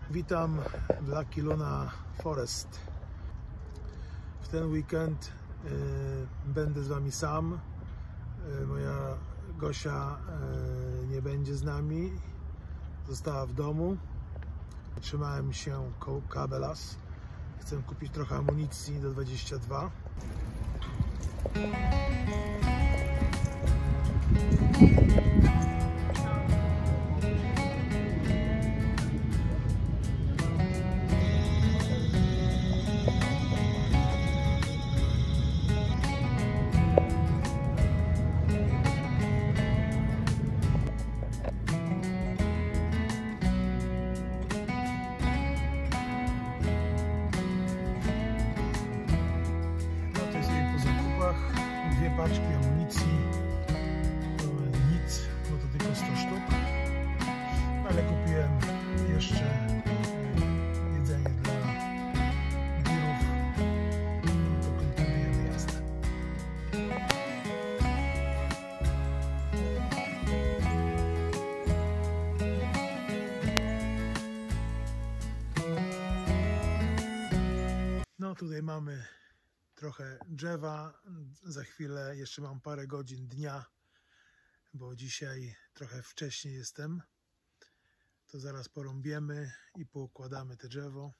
Witam w Lucky Luna Forest. W ten weekend będę z Wami sam. Moja Gosia nie będzie z nami. Została w domu. Trzymałem się koło Cabela's. Chcę kupić trochę amunicji do 22. Dwie paczki amunicji, nic, no to tylko 100 sztuk, ale kupiłem jeszcze jedzenie dla wirów, to kontynuujemy jazdę. No tutaj mamy trochę drzewa, za chwilę jeszcze mam parę godzin dnia, bo dzisiaj trochę wcześniej jestem, to zaraz porąbiemy i poukładamy te drzewo.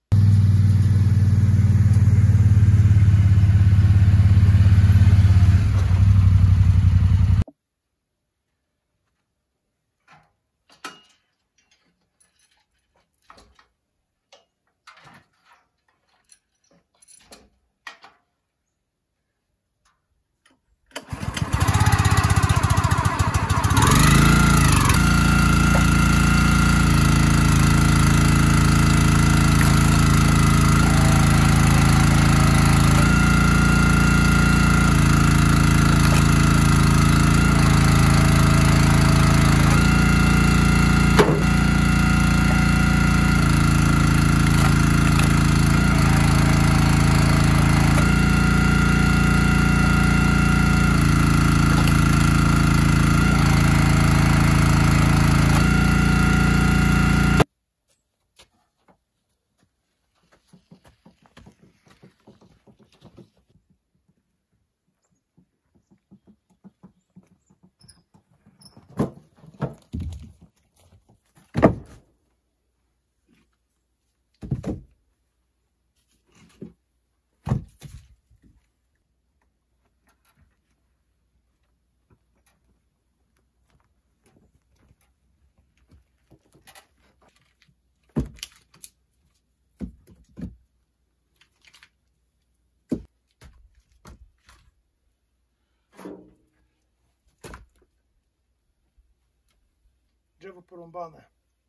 Drzewo porąbane,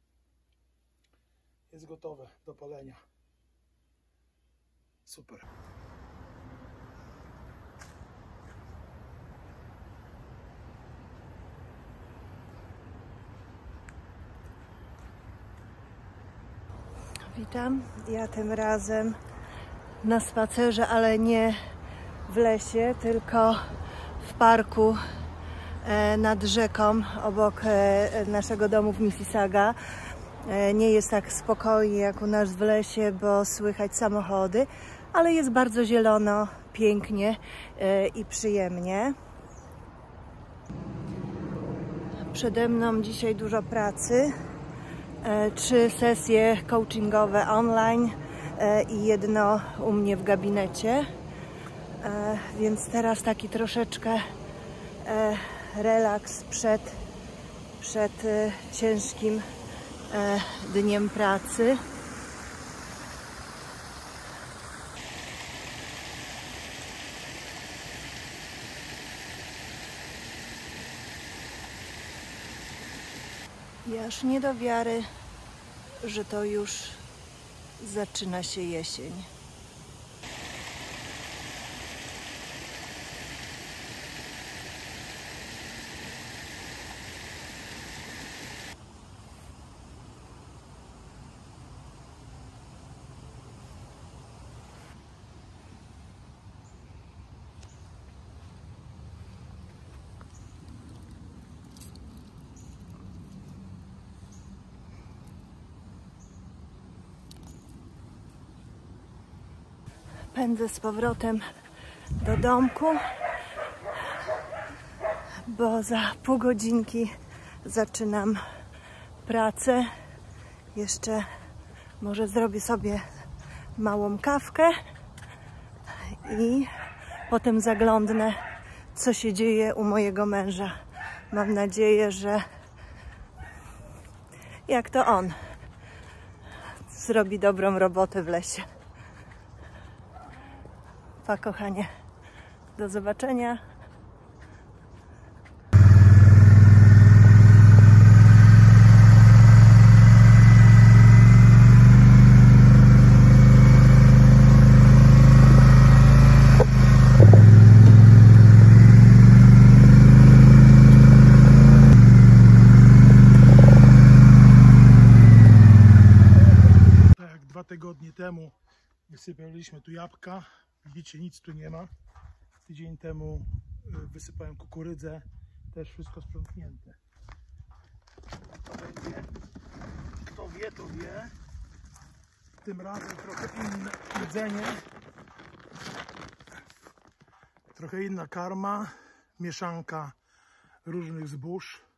jest gotowe do palenia. Super. Witam, ja tym razem na spacerze, ale nie w lesie, tylko w parku nad rzeką obok naszego domu w Mississauga. Nie jest tak spokojnie jak u nas w lesie, bo słychać samochody, ale jest bardzo zielono, pięknie i przyjemnie. Przede mną dzisiaj dużo pracy. 3 sesje coachingowe online i jedno u mnie w gabinecie. Więc teraz taki troszeczkę relaks przed ciężkim dniem pracy. I aż nie do wiary, że to już zaczyna się jesień. pędzę z powrotem do domku, bo za pół godzinki zaczynam pracę. Jeszcze może zrobię sobie małą kawkę i potem zaglądnę, co się dzieje u mojego męża. Mam nadzieję, że jak to on zrobi dobrą robotę w lesie. Pa, kochanie. Do zobaczenia. Tak jak 2 tygodnie temu wysypaliśmy tu jabłka. Widzicie, nic tu nie ma. Tydzień temu wysypałem kukurydzę. Też wszystko sprzątnięte. To będzie, kto wie, to wie. Tym razem trochę inne jedzenie. Trochę inna karma. Mieszanka różnych zbóż.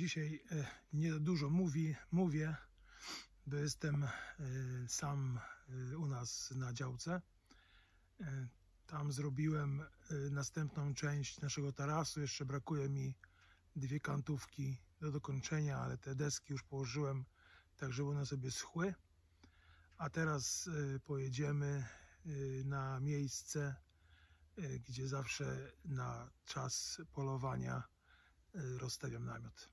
Dzisiaj nie za dużo mówię, bo jestem sam u nas na działce. Tam zrobiłem następną część naszego tarasu. Jeszcze brakuje mi 2 kantówki do dokończenia, ale te deski już położyłem tak, żeby one sobie schły. A teraz pojedziemy na miejsce, gdzie zawsze na czas polowania rozstawiam namiot.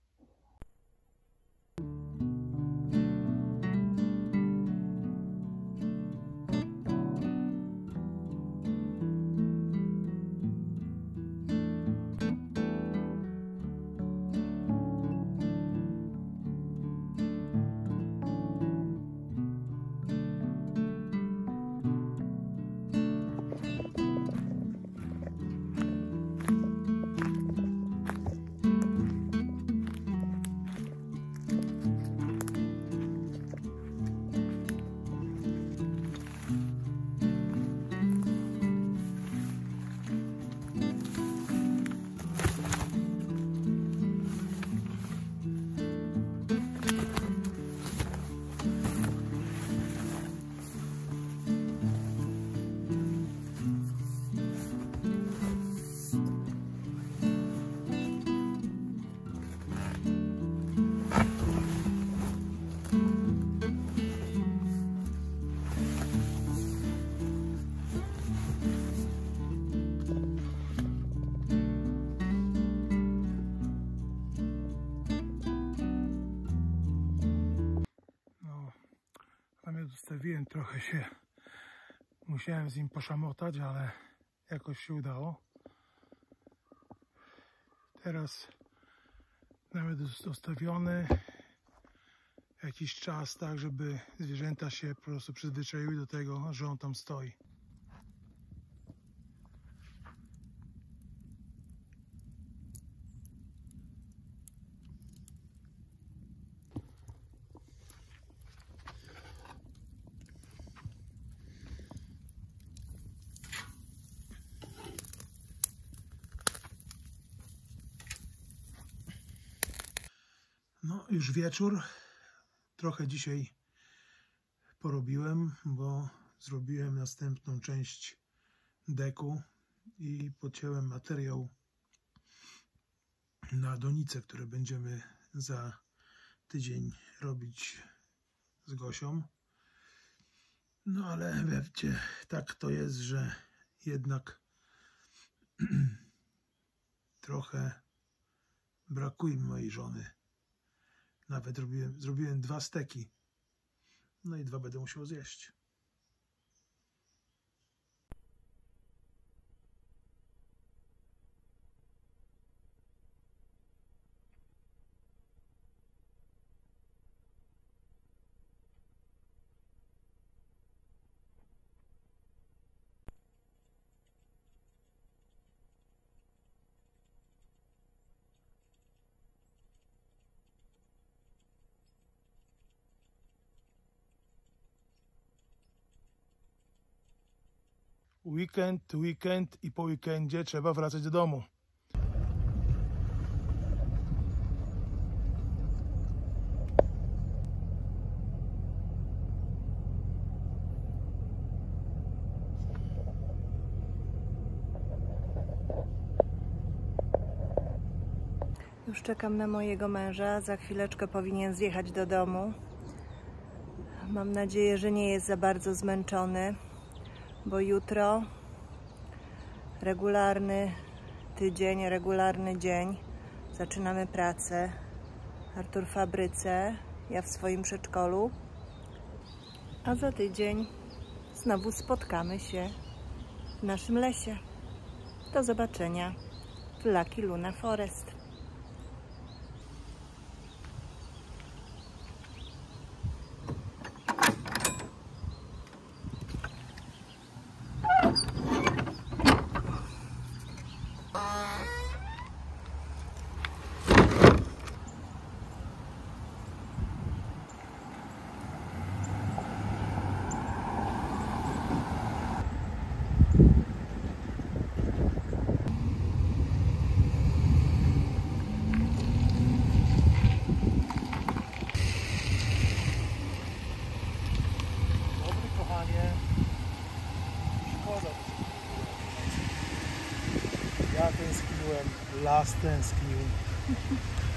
Zostawiłem, trochę się musiałem z nim poszamotać, ale jakoś się udało. Teraz namiot jest zostawiony jakiś czas, tak żeby zwierzęta się po prostu przyzwyczaiły do tego, że on tam stoi. No, już wieczór. Trochę dzisiaj porobiłem, bo zrobiłem następną część deku i podciąłem materiał na donice, które będziemy za tydzień robić z Gosią. No ale wiecie, tak to jest, że jednak trochę brakuje mi mojej żony. Nawet zrobiłem 2 steki. No i 2 będę musiał zjeść. Weekend i po weekendzie trzeba wracać do domu. Już czekam na mojego męża. Za chwileczkę powinien zjechać do domu. Mam nadzieję, że nie jest za bardzo zmęczony, bo jutro regularny tydzień, regularny dzień. Zaczynamy pracę. Artur w fabryce, ja w swoim przedszkolu. A za tydzień znowu spotkamy się w naszym lesie. Do zobaczenia w Lucky Luna Forest. Ja tęskniłem, las tęsknił.